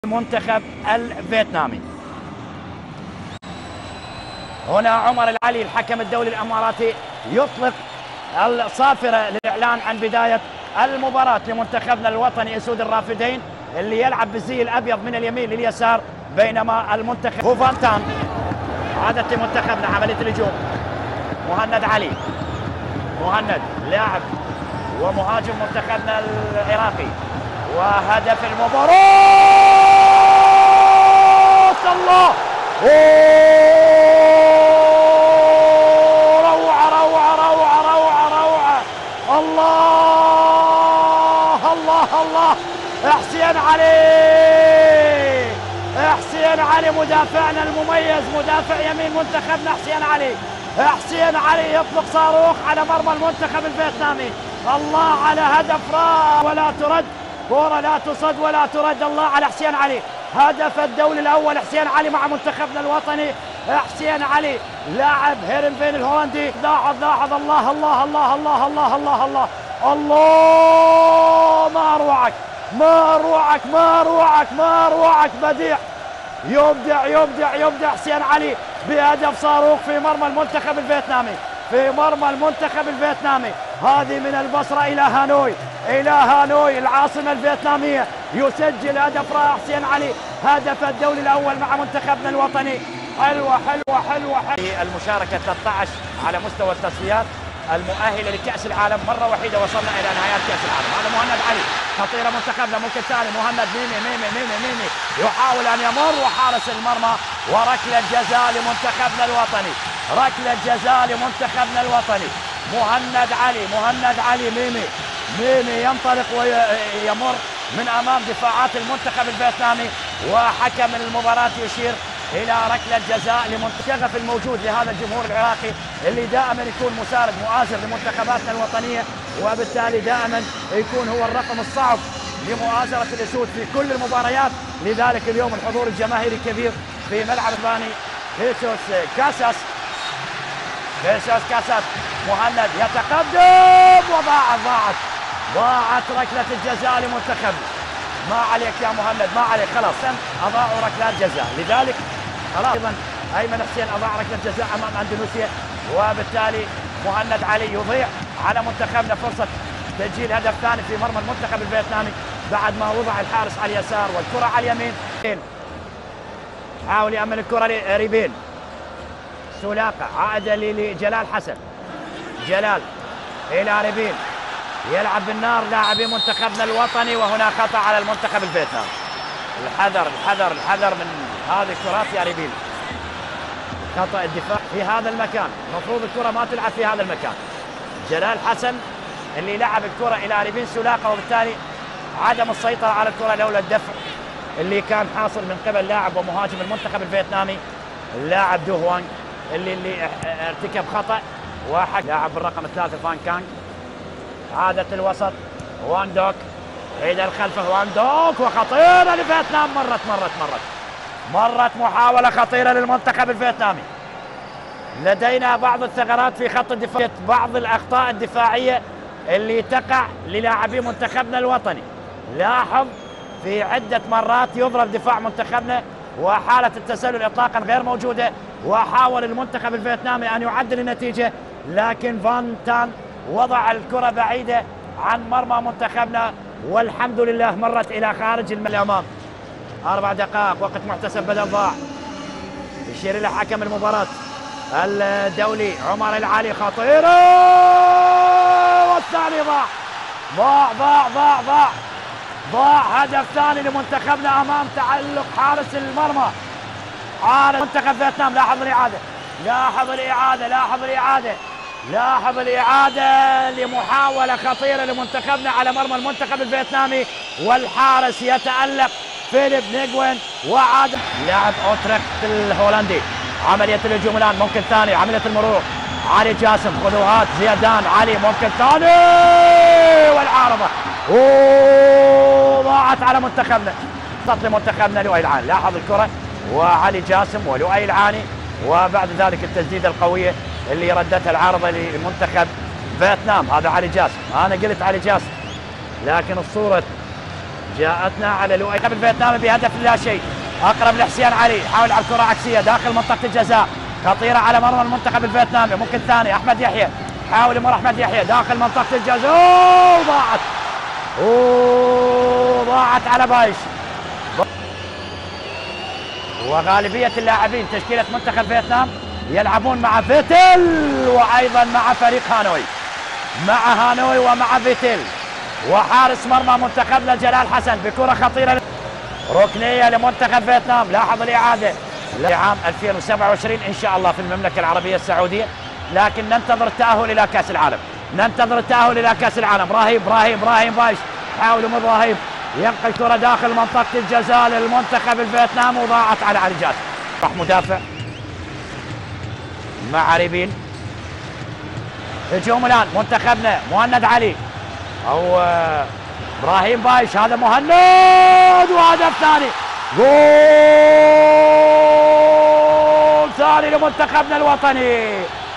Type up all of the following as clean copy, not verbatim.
المنتخب الفيتنامي. هنا عمر العلي الحكم الدولي الاماراتي يطلق الصافره للاعلان عن بدايه المباراه لمنتخبنا الوطني اسود الرافدين اللي يلعب بالزي الابيض من اليمين لليسار، بينما المنتخب هوفانتان عادة منتخبنا عمليه الهجوم. مهند علي، مهند لاعب ومهاجم منتخبنا العراقي، وهدف المباراة. الله، روعة روعة روعة روعة روعة. الله الله الله، حسين علي، حسين علي مدافعنا المميز، مدافع يمين منتخبنا حسين علي. حسين علي يطلق صاروخ على مرمى المنتخب الفيتنامي. الله على هدف رائع ولا ترد، كرة لا تصد ولا ترد. الله على حسين علي، هدف الدولي الأول حسين علي مع منتخبنا الوطني. حسين علي لاعب هيرنفين الهولندي. لاحظ لاحظ، الله الله الله الله الله الله الله الله، ما أروعك ما أروعك ما أروعك ما أروعك، بديع، يبدع يبدع يبدع حسين علي بهدف صاروخ في مرمى المنتخب الفيتنامي، في مرمى المنتخب الفيتنامي. هذه من البصرة إلى هانوي، إلى هانوي العاصمة الفيتنامية، يسجل هدف رائع حسين علي، هدف الدولي الأول مع منتخبنا الوطني. حلوة حلوة حلوة حلوة. المشاركة 13 على مستوى التصفيات المؤهلة لكأس العالم، مرة وحيدة وصلنا إلى نهايات كأس العالم. هذا مهند علي، خطيرة منتخبنا. ممكن ثاني مهند، ميمي ميمي ميمي ميمي يحاول أن يمر، وحارس المرمى، وركلة جزاء لمنتخبنا الوطني، ركلة جزاء لمنتخبنا الوطني. مهند علي، مهند علي، ميمي ميمي ينطلق ويمر من أمام دفاعات المنتخب الفيتنامي، وحكم المباراة يشير إلى ركلة جزاء لمنتخب الموجود لهذا الجمهور العراقي اللي دائما يكون مساند مؤازر لمنتخباتنا الوطنية، وبالتالي دائما يكون هو الرقم الصعب لمؤازرة الأسود في كل المباريات. لذلك اليوم الحضور الجماهيري كبير في ملعب الباني. خيسوس كاساس، خيسوس كاساس، مهند يتقدم، ضاعت ركلة الجزاء لمنتخبنا. ما عليك يا مهند، ما عليك، خلاص أضاعوا ركلات جزاء، لذلك خلاص. أيضا أيمن حسين أضاع ركلة جزاء أمام أندونيسيا، وبالتالي مهند علي يضيع على منتخبنا فرصة تسجيل هدف ثاني في مرمى المنتخب الفيتنامي بعد ما وضع الحارس على اليسار والكرة على اليمين. حاول يأمن الكرة لريبين، سولاقة عائدة لجلال حسن، جلال إلى ريبين، يلعب بالنار لاعبي منتخبنا الوطني، وهنا خطأ على المنتخب الفيتنامي. الحذر الحذر الحذر من هذه الكرات يا ريبين، خطأ الدفاع في هذا المكان، المفروض الكرة ما تلعب في هذا المكان. جلال حسن اللي لعب الكرة إلى ريبين سولاقة، وبالتالي عدم السيطرة على الكرة لولا الدفع اللي كان حاصل من قبل لاعب ومهاجم المنتخب الفيتنامي اللاعب دو هوانغ اللي ارتكب خطأ. وحق لاعب بالرقم الثالث فان كانغ، عادة الوسط وان دوك، عيد الخلفه وان دوك، وخطيرة لفيتنام. مرت محاولة خطيرة للمنتخب الفيتنامي. لدينا بعض الثغرات في خط الدفاع، بعض الأخطاء الدفاعية اللي تقع للاعبي منتخبنا الوطني. لاحظ في عدة مرات يضرب دفاع منتخبنا، وحالة التسلل إطلاقا غير موجودة، وحاول المنتخب الفيتنامي أن يعدل النتيجة، لكن فان تان وضع الكرة بعيدة عن مرمى منتخبنا، والحمد لله مرت إلى خارج الأمام. 4 دقائق وقت محتسب بدل ضاع، يشير إلى حكم المباراة الدولي عمر العلي، خطيرة، والثاني ضاع هدف ثاني لمنتخبنا أمام تعلق حارس المرمى، حارس منتخب فيتنام. لاحظ الإعادة لمحاولة خطيرة لمنتخبنا على مرمى المنتخب الفيتنامي، والحارس يتألق فيليب نيغوين، وعاد لاعب أوتريخت الهولندي. عملية الهجوم الآن، ممكن ثاني، عملية المرور، علي جاسم، خذوهات زيدان علي، ممكن ثاني، والعارضة ضاعت على منتخبنا. لمنتخبنا لؤي العاني، لاحظ الكرة وعلي جاسم ولؤي العاني، وبعد ذلك التسديدة القوية اللي ردتها العارضة لمنتخب فيتنام. هذا علي جاسم، أنا قلت علي جاسم، لكن الصورة جاءتنا على المنتخب الفيتنامي بهدف لا شيء. اقرب لحسين علي، حاول يلعب كره عكسيه داخل منطقه الجزاء، خطيره على مرمى المنتخب الفيتنامي. ممكن ثاني احمد يحيى، حاول يمر احمد يحيى داخل منطقه الجزاء، ضاعت على بايش. وغالبيه اللاعبين تشكيله منتخب فيتنام يلعبون مع فيتل وايضا مع فريق هانوي، مع هانوي ومع فيتل. وحارس مرمى منتخبنا جلال حسن بكره خطيره ركنيه لمنتخب فيتنام. لاحظ الاعاده لعام 2027 ان شاء الله في المملكه العربيه السعوديه، لكن ننتظر التاهل الى كاس العالم، ننتظر التاهل الى كاس العالم. ابراهيم بايش، حاول من ابراهيم ينقل كره داخل منطقه الجزاء للمنتخب الفيتنامي وضاعت على علي جاسم. راح مدافع مع ريبين. هجوم الان منتخبنا، مهند علي او ابراهيم بايش، هذا مهند وهدف ثاني، جول ثاني لمنتخبنا الوطني.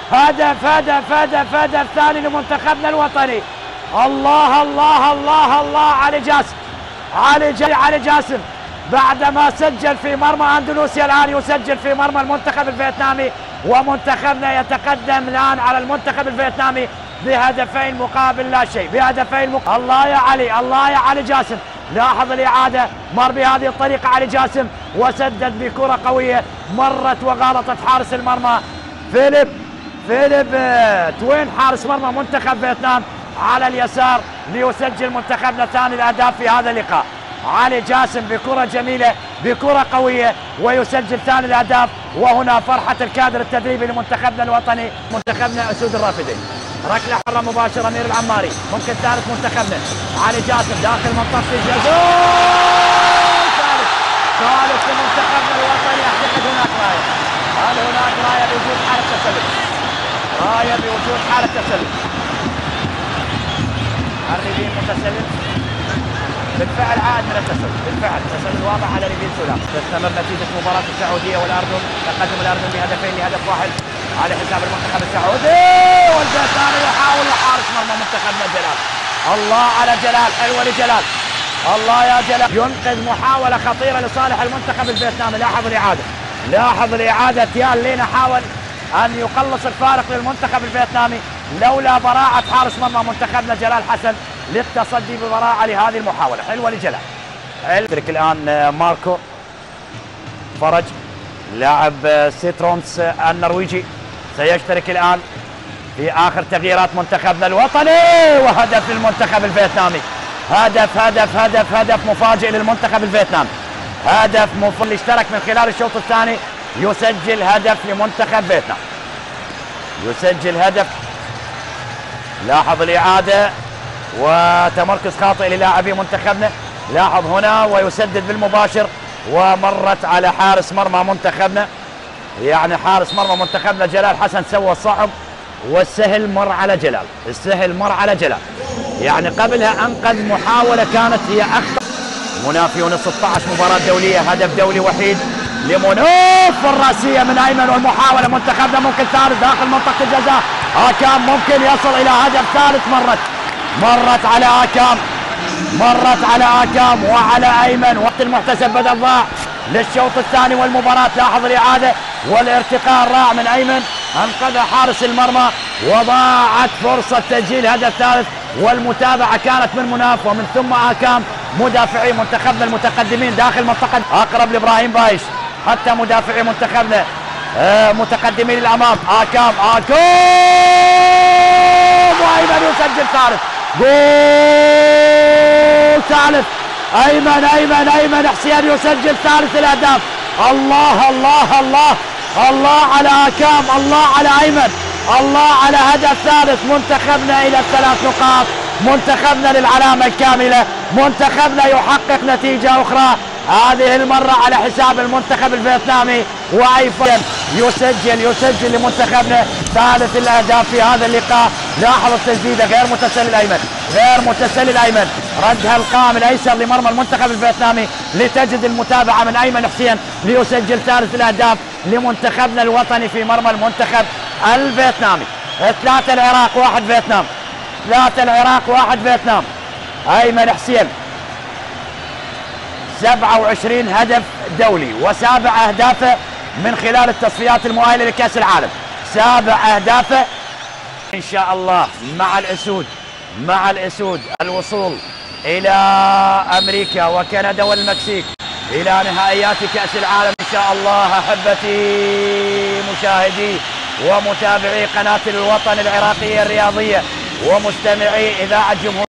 هدف ثاني لمنتخبنا الوطني. الله الله الله الله علي جاسم، علي جاسم بعدما سجل في مرمى اندونيسيا الان يسجل في مرمى المنتخب الفيتنامي، ومنتخبنا يتقدم الان على المنتخب الفيتنامي بهدفين مقابل لا شيء، الله يا علي جاسم. لاحظ الاعاده، مر بهذه الطريقه علي جاسم وسدد بكره قويه مرت وغالطت حارس المرمى فيليب توين، حارس مرمى منتخب فيتنام على اليسار ليسجل منتخبنا ثاني الاهداف في هذا اللقاء. علي جاسم بكره جميله بكره قويه ويسجل ثاني الاهداف. وهنا فرحه الكادر التدريبي لمنتخبنا الوطني، منتخبنا اسود الرافدين. ركله حره مباشره امير العماري، ممكن ثالث منتخبنا علي جاسم داخل منطقه الجزاء، ثالث لمنتخبنا الوطني. اعتقد هناك رايه، هل هناك رايه بوجود حاله تسلل؟ رايه بوجود حاله تسلل. الريبين متسلل بالفعل، عاد من التسلل، بالفعل تسلل واضح على ريبين سولان. تستمر نتيجه مباراه السعوديه والاردن، تقدم الاردن بهدفين لهدف واحد على حساب المنتخب السعودي. والفيتنامي يحاول حارس مرمى منتخبنا جلال. الله على جلال، حلوه لجلال، الله يا جلال، ينقذ محاوله خطيره لصالح المنتخب الفيتنامي. لاحظ الاعاده تيان لينا حاول ان يقلص الفارق للمنتخب الفيتنامي لولا براعه حارس مرمى منتخبنا جلال حسن للتصدي ببراعه لهذه المحاوله. حلوه لجلال. يدرك الان ماركو فرج لاعب سيترونس النرويجي، سيشترك الان في اخر تغييرات منتخبنا الوطني. وهدف للمنتخب الفيتنامي، هدف مفاجئ للمنتخب الفيتنامي، هدف اللي اشترك من خلال الشوط الثاني يسجل هدف لمنتخب فيتنام، يسجل هدف. لاحظ الاعاده وتمركز خاطئ للاعبي منتخبنا، لاحظ هنا ويسدد بالمباشر ومرت على حارس مرمى منتخبنا، يعني حارس مرمى منتخبنا جلال حسن سوى الصعب والسهل مر على جلال، السهل مر على جلال، يعني قبلها انقذ محاوله كانت هي اخطر. مناف يونس 16 مباراه دوليه، هدف دولي وحيد لمنوف، الراسيه من ايمن والمحاوله منتخبنا ممكن ثالث داخل منطقه الجزاء. اكام ممكن يصل الى هدف ثالث، مرت على اكام وعلى ايمن. وقت المحتسب بدل ضاع للشوط الثاني والمباراه. لاحظ الاعاده والارتقاء الرائع من ايمن، انقذ حارس المرمى وضاعت فرصه تسجيل هدف ثالث. والمتابعه كانت من مناف ومن ثم اكام، مدافعي منتخبنا المتقدمين داخل منطقه اقرب لابراهيم بايش، حتى مدافعي منتخبنا متقدمين للامام. اكام وايمن يسجل ثالث، جول ثالث. ايمن حسين يسجل ثالث الاهداف. الله الله الله الله على اكام، الله على ايمن، الله على هدف ثالث. منتخبنا الى الثلاث نقاط، منتخبنا للعلامه الكامله، منتخبنا يحقق نتيجه اخرى هذه المره على حساب المنتخب الفيتنامي. وايضا يسجل لمنتخبنا ثالث الاهداف في هذا اللقاء. لاحظ التسديده غير متسلل ايمن، ردها القائم الايسر لمرمى المنتخب الفيتنامي لتجد المتابعه من ايمن حسين ليسجل ثالث الاهداف لمنتخبنا الوطني في مرمى المنتخب الفيتنامي. 3 العراق 1 فيتنام، 3 العراق 1 فيتنام. ايمن حسين 27 هدف دولي، وسابع أهدافه من خلال التصفيات المؤهلة لكأس العالم. 7 أهدافه إن شاء الله مع الأسود الوصول إلى أمريكا وكندا والمكسيك إلى نهائيات كأس العالم إن شاء الله. أحبتي مشاهدي ومتابعي قناة الوطن العراقية الرياضية ومستمعي إذاعة جمهورية